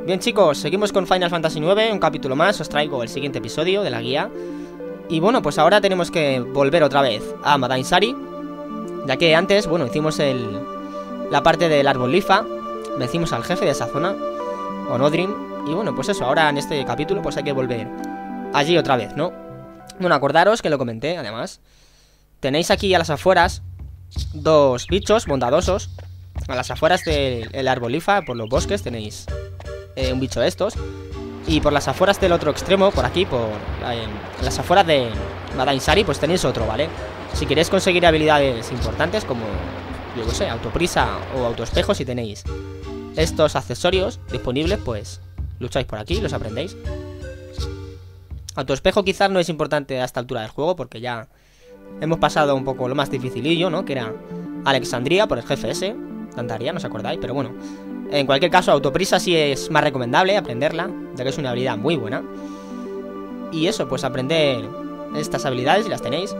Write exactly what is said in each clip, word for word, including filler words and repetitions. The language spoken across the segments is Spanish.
Bien, chicos, seguimos con Final Fantasy nueve, un capítulo más. Os traigo el siguiente episodio de la guía. Y bueno, pues ahora tenemos que volver otra vez a Madain Sari, ya que antes, bueno, hicimos el, la parte del árbol Lifa, vencimos al jefe de esa zona, Onodrin. Y bueno, pues eso, ahora en este capítulo pues hay que volver allí otra vez, ¿no? Bueno, acordaros que lo comenté, además. Tenéis aquí a las afueras dos bichos bondadosos. A las afueras del árbol Lifa, por los bosques, tenéis eh, un bicho de estos. Y por las afueras del otro extremo, por aquí, por eh, las afueras de Madain Sari, pues tenéis otro, ¿vale? Si queréis conseguir habilidades importantes como, yo qué sé, autoprisa o autoespejo, si tenéis estos accesorios disponibles, pues lucháis por aquí, los aprendéis. Autoespejo quizás no es importante a esta altura del juego, porque ya hemos pasado un poco lo más dificilillo, ¿no? Que era Alexandria por el jefe ese, Tantaria, ¿no os acordáis? Pero bueno, en cualquier caso, autoprisa sí es más recomendable aprenderla, ya que es una habilidad muy buena. Y eso, pues aprender estas habilidades, si las tenéis.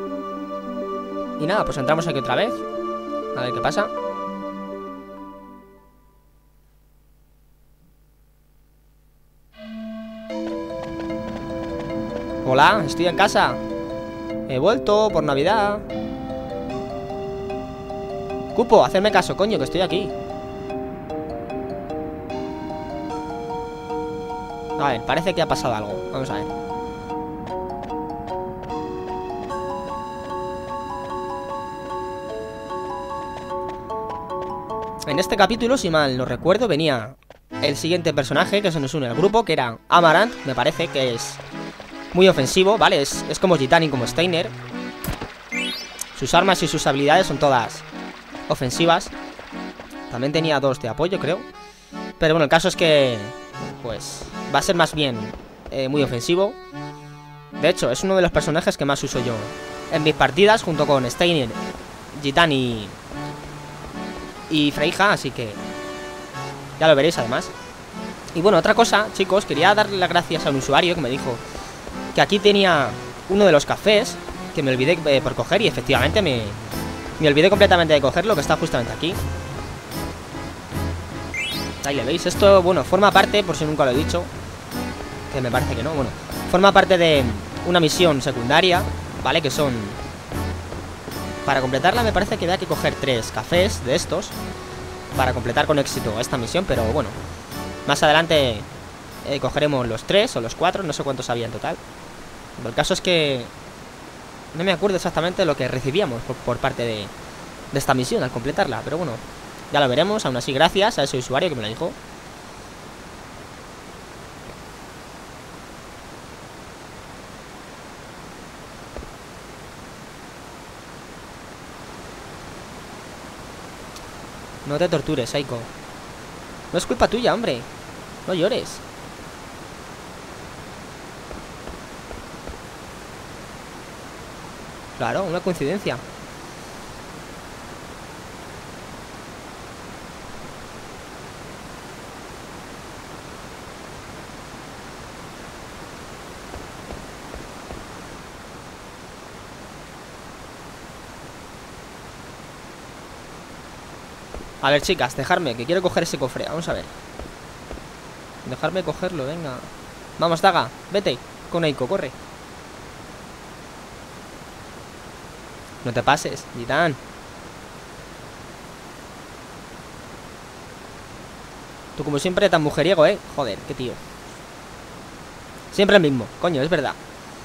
Y nada, pues entramos aquí otra vez, a ver qué pasa. Hola, estoy en casa. He vuelto por Navidad. Cupo, hacerme caso, coño, que estoy aquí. A ver, parece que ha pasado algo. Vamos a ver. En este capítulo, si mal no recuerdo, venía el siguiente personaje que se nos une al grupo, que era Amarant. Me parece que es muy ofensivo, ¿vale? Es, es como Gitani, como Steiner. Sus armas y sus habilidades son todas ofensivas. También tenía dos de apoyo, creo. Pero bueno, el caso es que pues va a ser más bien eh, muy ofensivo. De hecho, es uno de los personajes que más uso yo en mis partidas, junto con Steiner, Gitani y Freija, así que ya lo veréis además. Y bueno, otra cosa, chicos, quería darle las gracias a un usuario que me dijo que aquí tenía uno de los cafés que me olvidé eh, por coger, y efectivamente me, me olvidé completamente de cogerlo, que está justamente aquí. Ahí le veis, esto, bueno, forma parte, por si nunca lo he dicho, que me parece que no, bueno, forma parte de una misión secundaria, ¿vale? Que son, para completarla me parece que había que coger tres cafés de estos para completar con éxito esta misión, pero bueno, más adelante eh, cogeremos los tres o los cuatro, no sé cuántos había en total. Pero el caso es que no me acuerdo exactamente de lo que recibíamos por, por parte de, de esta misión al completarla, pero bueno, ya lo veremos. Aún así, gracias a ese usuario que me lo dijo. No te tortures, Aiko. No es culpa tuya, hombre. No llores. Claro, una coincidencia. A ver, chicas, dejarme, que quiero coger ese cofre. Vamos a ver. Dejarme cogerlo, venga. Vamos, Daga, vete con Eiko, corre. No te pases, Gitán. Tú como siempre tan mujeriego, ¿eh? Joder, qué tío. Siempre el mismo, coño, es verdad.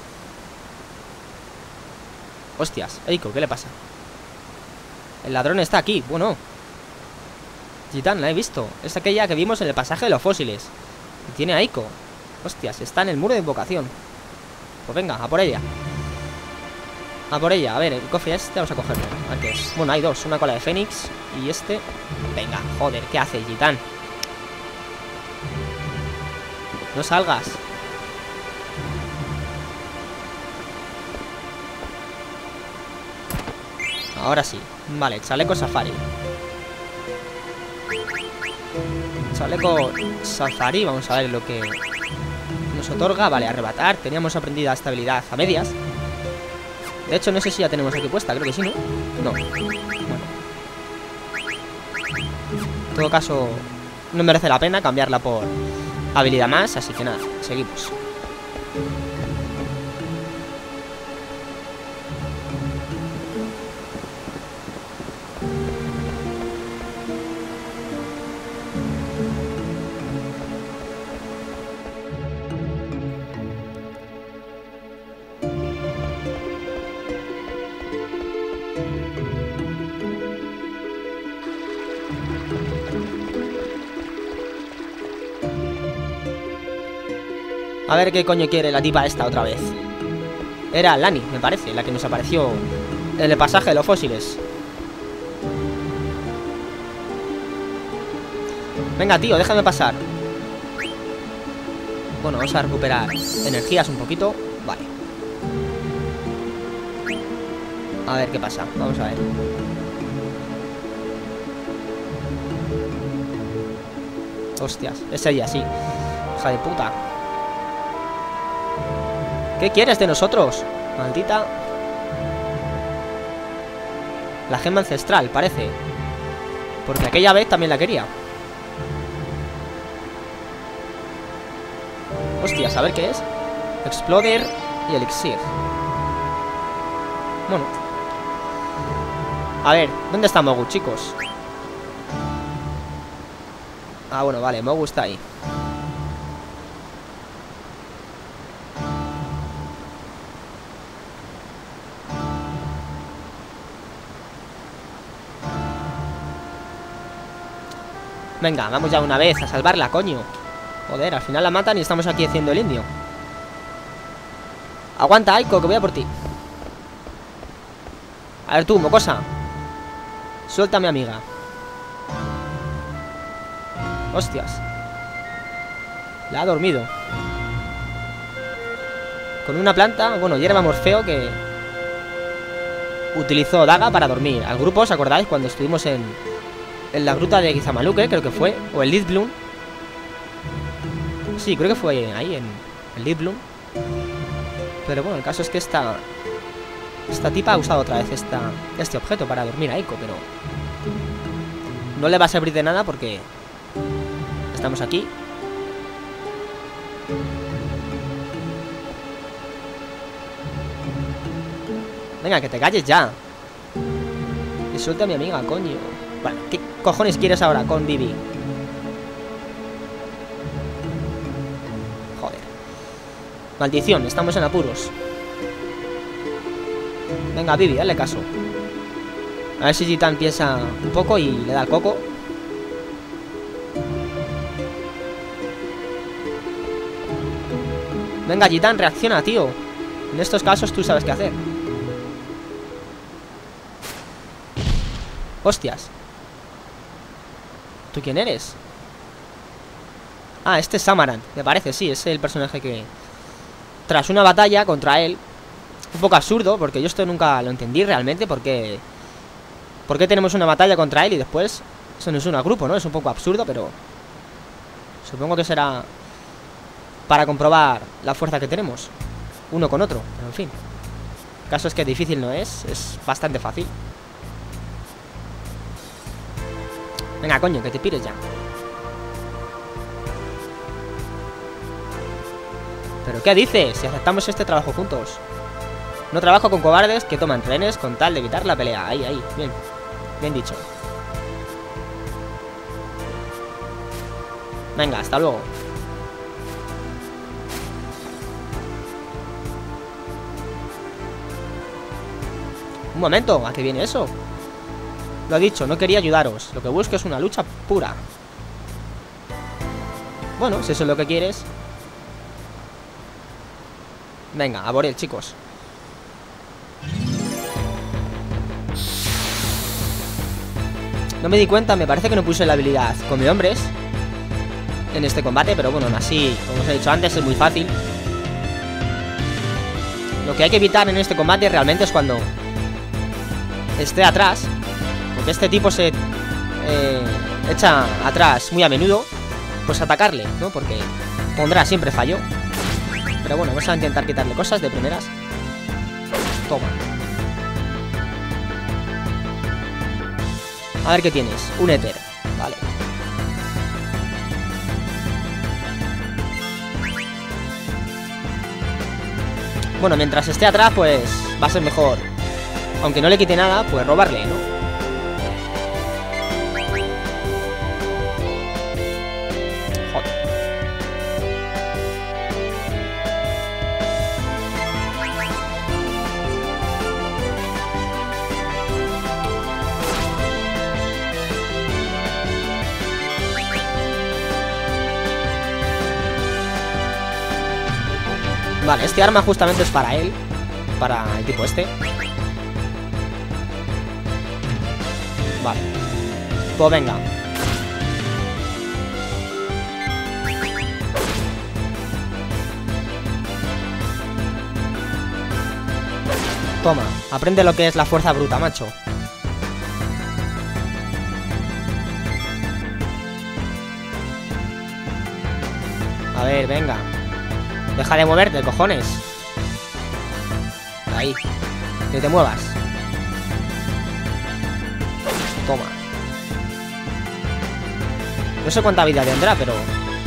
Hostias, Eiko, ¿qué le pasa? El ladrón está aquí, bueno. Gitán, la he visto. Es aquella que vimos en el pasaje de los fósiles. Y tiene a Eiko. Hostias, está en el muro de invocación. Pues venga, a por ella. A por ella, a ver, el cofre este vamos a cogerlo. A ver qué es. Bueno, hay dos, una cola de Fénix y este. Venga, joder, ¿qué hace, Gitán? No salgas. Ahora sí. Vale, chaleco safari. Chaleco safari, vamos a ver lo que nos otorga. Vale, arrebatar. Teníamos aprendida esta habilidad a medias. De hecho, no sé si ya tenemos aquí puesta, creo que sí, ¿no? No. Bueno. En todo caso, no merece la pena cambiarla por habilidad más, así que nada, seguimos. A ver qué coño quiere la tipa esta otra vez. Era Lani, me parece, la que nos apareció en el pasaje de los fósiles. Venga, tío, déjame pasar. Bueno, vamos a recuperar energías un poquito. Vale. A ver qué pasa, vamos a ver. Hostias, es ella, sí. Hija de puta. ¿Qué quieres de nosotros? Maldita. La gema ancestral, parece. Porque aquella vez también la quería. Hostias, a ver qué es. Exploder y elixir. Bueno. A ver, ¿dónde está Mogu, chicos? Ah, bueno, vale, Mogu está ahí. Venga, vamos ya una vez a salvarla, coño. Joder, al final la matan y estamos aquí haciendo el indio. Aguanta, Aiko, que voy a por ti. A ver tú, mocosa. Suelta a mi amiga. Hostias. La ha dormido. Con una planta, bueno, hierba morfeo que utilizó Daga para dormir. Al grupo, ¿os acordáis? Cuando estuvimos en, en la gruta de Gizamaluque, creo que fue. O el Lidblum. Sí, creo que fue ahí, en el Lidblum. Pero bueno, el caso es que esta Esta tipa ha usado otra vez esta, este objeto para dormir a Aiko, pero no le va a servir de nada porque estamos aquí. Venga, que te calles ya. Que suelte a mi amiga, coño. Bueno, ¿qué cojones quieres ahora con Vivi? Joder. Maldición, estamos en apuros. Venga, Vivi, dale caso. A ver si Gitan piensa un poco y le da el coco. Venga, Gitan, reacciona, tío. En estos casos tú sabes qué hacer. Hostias. ¿Tú quién eres? Ah, este es Samaranth, me parece, sí, es el personaje que tras una batalla contra él. Un poco absurdo, porque yo esto nunca lo entendí realmente. Porque ¿Por qué tenemos una batalla contra él y después se nos une al grupo, no? Es un poco absurdo, pero supongo que será para comprobar la fuerza que tenemos uno con otro, pero en fin. El caso es que difícil no es, es bastante fácil. Venga, coño, que te pires ya. ¿Pero qué dices? Si aceptamos este trabajo juntos. No trabajo con cobardes que toman rehenes con tal de evitar la pelea. Ahí, ahí, bien. Bien dicho. Venga, hasta luego. Un momento, ¿a qué viene eso? Lo he dicho, no quería ayudaros. Lo que busco es una lucha pura. Bueno, si eso es lo que quieres. Venga, a por él, chicos. No me di cuenta, me parece que no puse la habilidad come hombres en este combate, pero bueno, aún así, como os he dicho antes, es muy fácil. Lo que hay que evitar en este combate realmente es cuando esté atrás, porque este tipo se eh, echa atrás muy a menudo, pues atacarle, ¿no? Porque pondrá siempre fallo. Pero bueno, vamos a intentar quitarle cosas de primeras. Toma. A ver qué tienes. Un éter. Vale. Bueno, mientras esté atrás, pues va a ser mejor. Aunque no le quite nada, pues robarle, ¿no? Joder. Vale, este arma justamente es para él. Para el tipo este. Vale. Pues venga. Toma, aprende lo que es la fuerza bruta, macho. A ver, venga. Deja de moverte, cojones. Ahí. Que te muevas. Toma. No sé cuánta vida tendrá, pero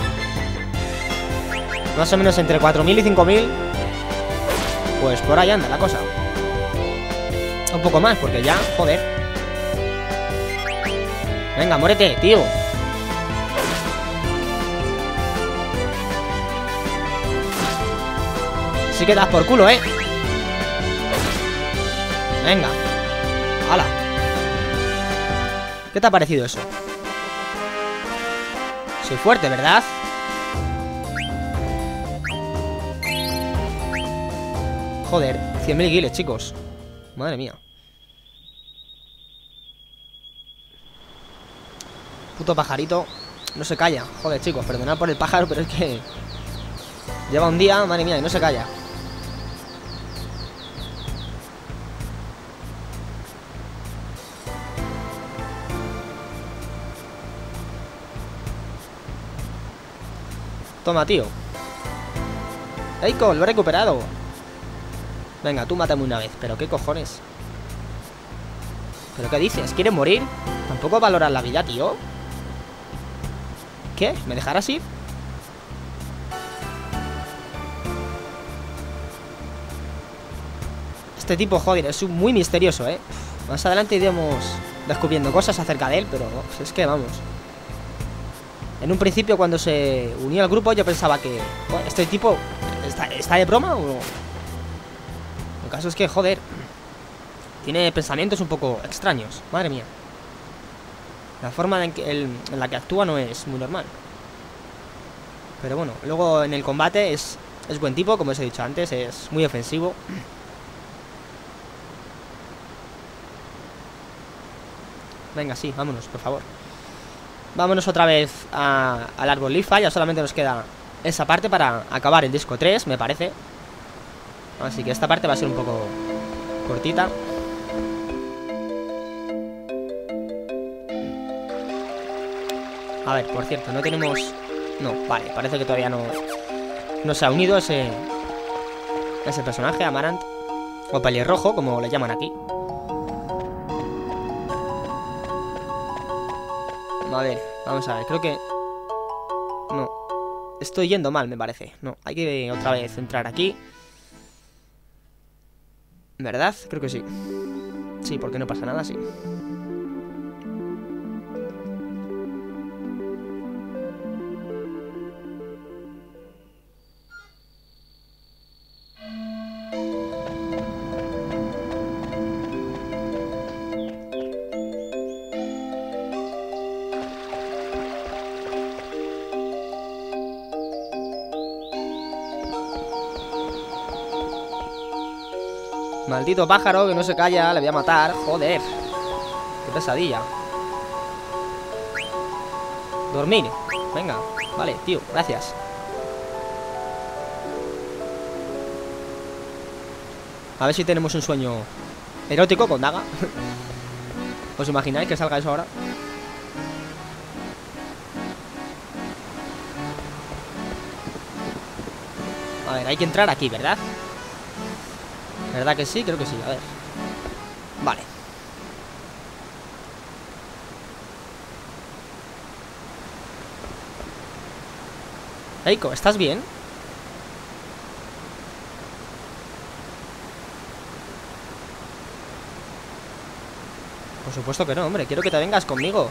más o menos entre cuatro mil y cinco mil. Pues por ahí anda la cosa. Un poco más, porque ya, joder. Venga, muérete, tío. Sí que das por culo, ¿eh? Venga. ¡Hala! ¿Qué te ha parecido eso? Soy fuerte, ¿verdad? Joder, cien mil guiles, chicos. Madre mía. Puto pajarito. No se calla. Joder, chicos, perdonad por el pájaro, pero es que lleva un día, madre mía, y no se calla. Toma, tío. Eiko, lo he recuperado. Venga, tú mátame una vez. ¿Pero qué cojones? ¿Pero qué dices? ¿Quieres morir? ¿Tampoco valoras la vida, tío? ¿Qué? ¿Me dejarás ir? Este tipo, joder, es muy misterioso, ¿eh? Más adelante iremos descubriendo cosas acerca de él, pero pues es que vamos. En un principio, cuando se unió al grupo, yo pensaba que oh, este tipo está, está de broma o... El caso es que, joder, tiene pensamientos un poco extraños. Madre mía. La forma en, que el, en la que actúa no es muy normal. Pero bueno, luego en el combate es, es buen tipo, como os he dicho antes. Es muy ofensivo. Venga, sí, vámonos, por favor. Vámonos otra vez a, al árbol Lifa. Ya solamente nos queda esa parte para acabar el disco tres, me parece. Así que esta parte va a ser un poco cortita. A ver, por cierto, no tenemos... No, vale, parece que todavía no No se ha unido ese Ese personaje, Amarant, o pelirrojo, como le llaman aquí. A ver, vamos a ver, creo que... No, estoy yendo mal, me parece. No, hay que otra vez entrar aquí. ¿Verdad? Creo que sí. Sí, porque no pasa nada, sí. Maldito pájaro que no se calla, le voy a matar. Joder, qué pesadilla. Dormir, venga, vale, tío, gracias. A ver si tenemos un sueño erótico con Daga. ¿Os imagináis que salga eso ahora? A ver, hay que entrar aquí, ¿verdad? ¿Verdad que sí? Creo que sí, a ver. Vale. Eiko, ¿estás bien? supuesto que no, hombre. Quiero que te vengas conmigo.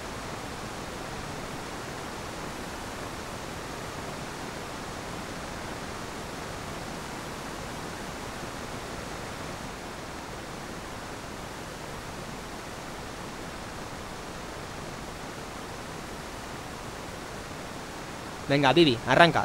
Venga, Vivi, arranca.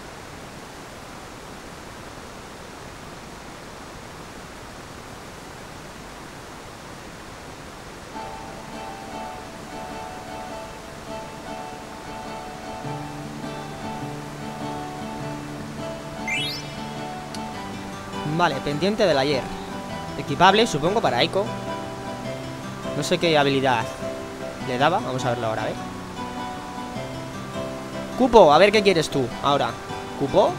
Vale, pendiente del ayer. Equipable, supongo, para Aiko. No sé qué habilidad le daba. Vamos a verlo ahora, a ver. Cupo, a ver qué quieres tú ahora. ¿Cupo?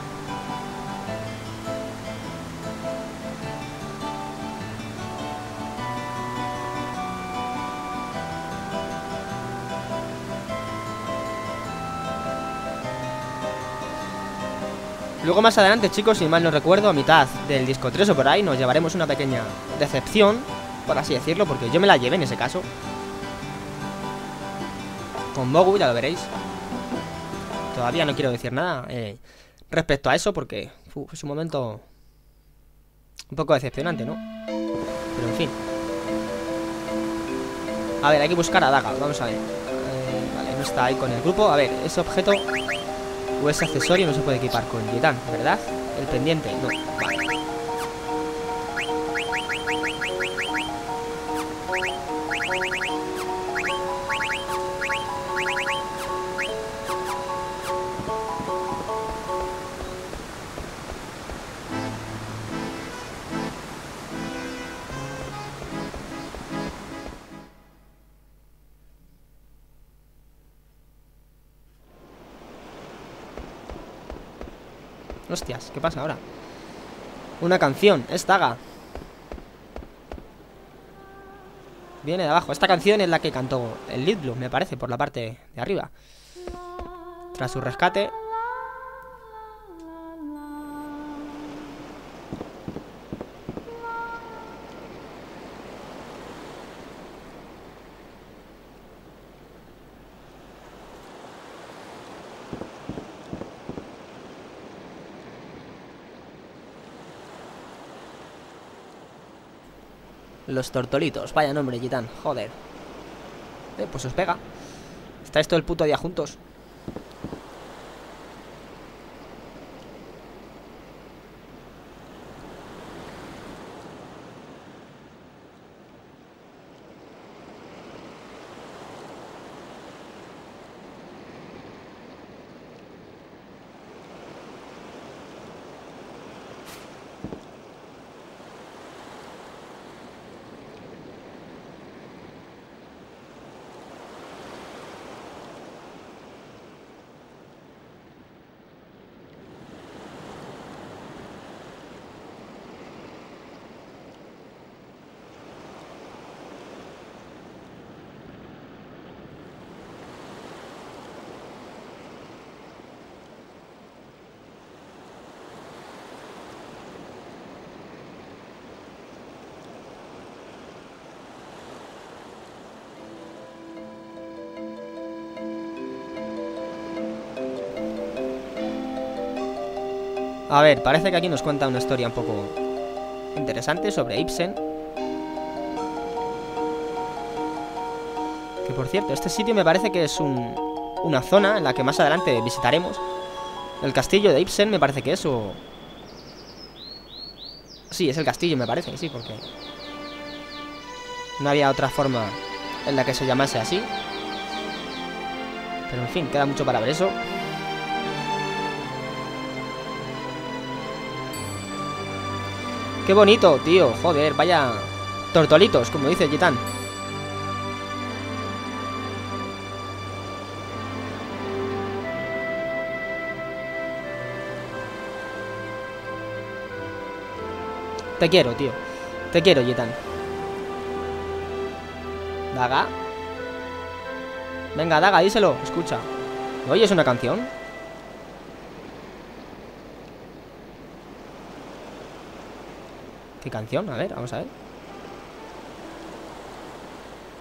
Luego más adelante, chicos, si mal no recuerdo, a mitad del disco tres o por ahí, nos llevaremos una pequeña decepción, por así decirlo, porque yo me la llevé en ese caso. Con Mogu, ya lo veréis. Todavía no quiero decir nada eh, respecto a eso, porque uf, es un momento un poco decepcionante, ¿no? Pero en fin. A ver, hay que buscar a Daga, vamos a ver. eh, Vale, no está ahí con el grupo. A ver, ese objeto o ese accesorio no se puede equipar con Gitan, ¿verdad? El pendiente, no, vale. Hostias, ¿qué pasa ahora? Una canción, es Daga. Viene de abajo. Esta canción es la que cantó el Lead Blue, me parece, por la parte de arriba. Tras su rescate. Los tortolitos, vaya nombre, Gitan, joder. Eh, pues os pega. Estáis todo el puto día juntos. A ver, parece que aquí nos cuenta una historia un poco interesante sobre Ibsen. Que por cierto, este sitio me parece que es un, una zona en la que más adelante visitaremos. El castillo de Ibsen me parece que es, o... Sí, es el castillo, me parece, sí, porque no había otra forma en la que se llamase así. Pero en fin, queda mucho para ver eso. Qué bonito, tío, joder, vaya tortolitos, como dice Gitan. Te quiero, tío. Te quiero, Gitan. Daga. Venga, Daga, díselo, escucha. ¿No oyes una canción? ¿Qué canción? A ver, vamos a ver.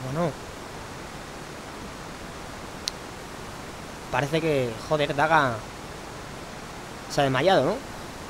Bueno. Parece que, joder, Daga se ha desmayado, ¿no?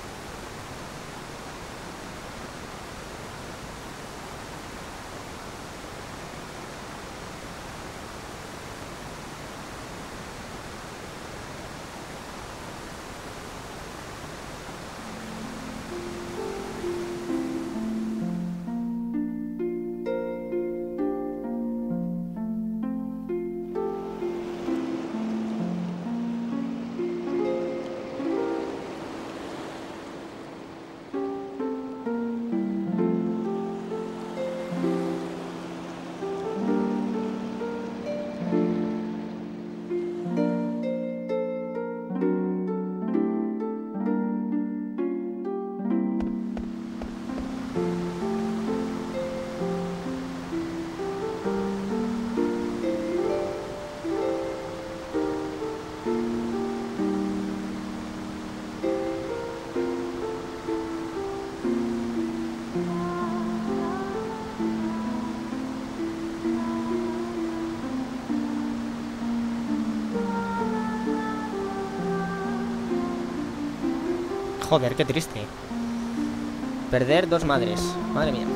Joder, qué triste. Perder dos madres. Madre mía.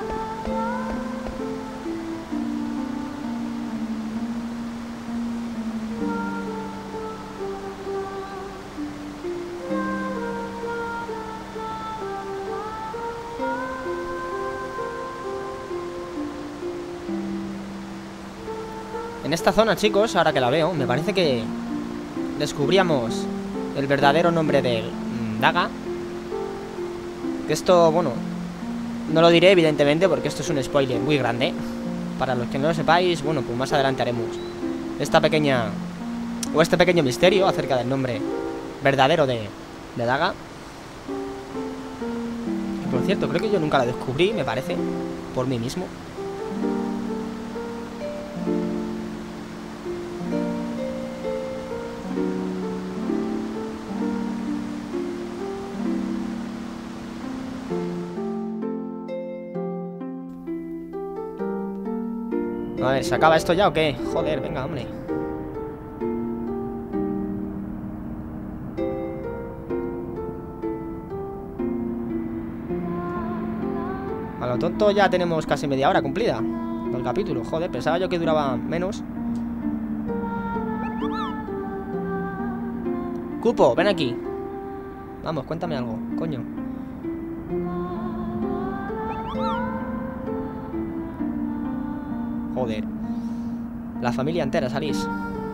En esta zona, chicos, ahora que la veo, me parece que descubríamos el verdadero nombre de Daga. Que esto, bueno, no lo diré evidentemente porque esto es un spoiler muy grande. Para los que no lo sepáis, bueno, pues más adelante haremos esta pequeña o este pequeño misterio acerca del nombre verdadero de, de Daga. Y por cierto, creo que yo nunca la descubrí, me parece, por mí mismo. A ver, ¿se acaba esto ya o qué? Joder, venga, hombre. A lo tonto ya tenemos casi media hora cumplida el capítulo, joder, pensaba yo que duraba menos. Cupo, ven aquí. Vamos, cuéntame algo, coño. Joder. La familia entera salís.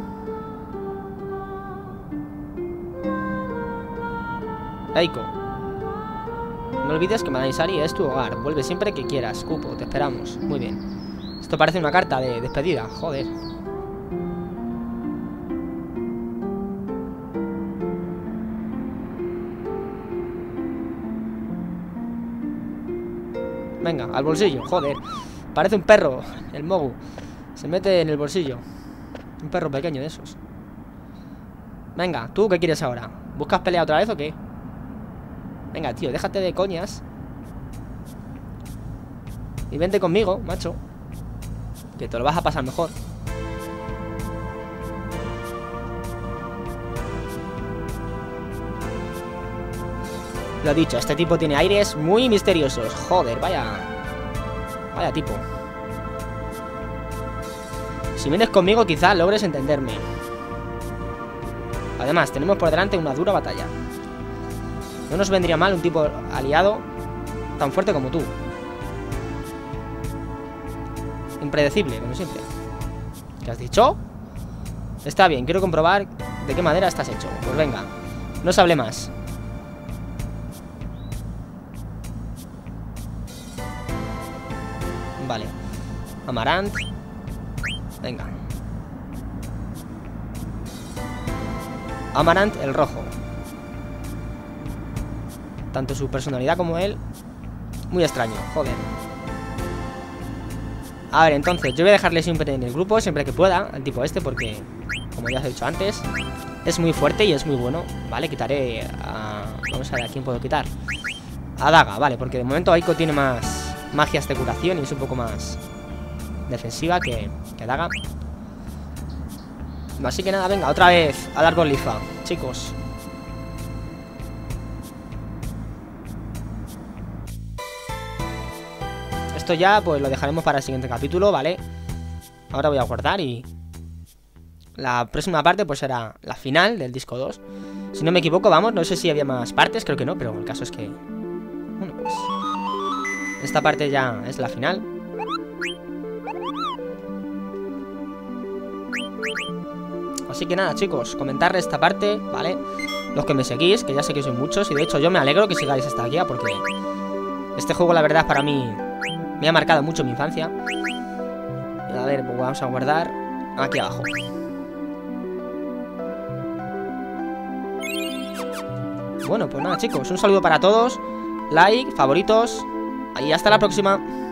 Eiko, no olvides que Madame Sari es tu hogar. Vuelve siempre que quieras, Cupo, te esperamos. Muy bien. Esto parece una carta de despedida, joder. Venga, al bolsillo, joder. Parece un perro, el Mogu. Se mete en el bolsillo. Un perro pequeño de esos. Venga, ¿tú qué quieres ahora? ¿Buscas pelea otra vez o qué? Venga, tío, déjate de coñas y vente conmigo, macho, que te lo vas a pasar mejor. Lo dicho, este tipo tiene aires muy misteriosos. Joder, vaya Vaya tipo. Si vienes conmigo quizá logres entenderme. Además, tenemos por delante una dura batalla. No nos vendría mal un tipo aliado tan fuerte como tú. Impredecible, como siempre. ¿Qué has dicho? Está bien, quiero comprobar de qué madera estás hecho. Pues venga, no se hable más. Vale. Amarant. Venga. Amarant el rojo. Tanto su personalidad como él, muy extraño, joder. A ver, entonces, yo voy a dejarle siempre en el grupo, siempre que pueda, al tipo este, porque, como ya os he dicho antes, es muy fuerte y es muy bueno. Vale, quitaré a... Vamos a ver a quién puedo quitar. A Daga, vale, porque de momento Eiko tiene más magias de curación y es un poco más defensiva que, que daga. Así que nada, venga, otra vez a dar con Lifa, chicos. Esto ya pues lo dejaremos para el siguiente capítulo, ¿vale? Ahora voy a guardar y la próxima parte pues será la final del disco dos. Si no me equivoco, vamos, no sé si había más partes, creo que no, pero el caso es que... Bueno, pues... esta parte ya es la final. Así que nada, chicos, comentarle esta parte, ¿vale? Los que me seguís, que ya sé que sois muchos. Y de hecho yo me alegro que sigáis esta guía, porque este juego la verdad para mí me ha marcado mucho mi infancia. A ver, pues vamos a guardar aquí abajo. Bueno, pues nada, chicos, un saludo para todos. Like, favoritos y hasta la próxima.